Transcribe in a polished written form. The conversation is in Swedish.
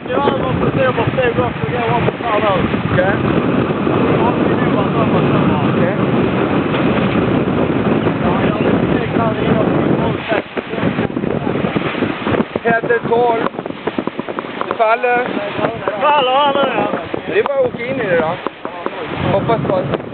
Ja, man får se på steg upp och gå upp och ta då. Okej. Okej. Heter 12. Det faller. Det faller här nu, ja. Det är bara att åka in i det då. Hoppas på att